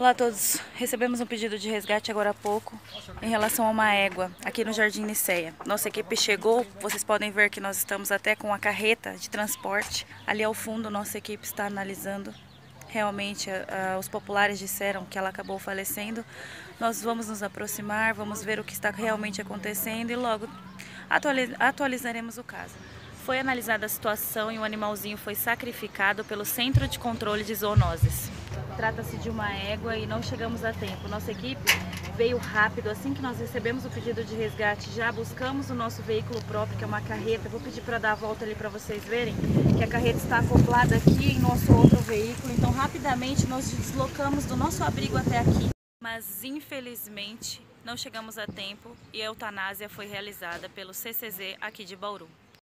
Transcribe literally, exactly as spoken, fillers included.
Olá a todos, recebemos um pedido de resgate agora há pouco em relação a uma égua aqui no Jardim Niceia. Nossa equipe chegou, vocês podem ver que nós estamos até com a carreta de transporte. Ali ao fundo nossa equipe está analisando. Realmente uh, os populares disseram que ela acabou falecendo. Nós vamos nos aproximar, vamos ver o que está realmente acontecendo e logo atualiz atualizaremos o caso. Foi analisada a situação e o animalzinho foi sacrificado pelo Centro de Controle de Zoonoses. Trata-se de uma égua e não chegamos a tempo. Nossa equipe veio rápido. Assim que nós recebemos o pedido de resgate, já buscamos o nosso veículo próprio, que é uma carreta. Vou pedir para dar a volta ali para vocês verem que a carreta está acoplada aqui em nosso outro veículo. Então, rapidamente, nós deslocamos do nosso abrigo até aqui. Mas, infelizmente, não chegamos a tempo e a eutanásia foi realizada pelo C C Z aqui de Bauru.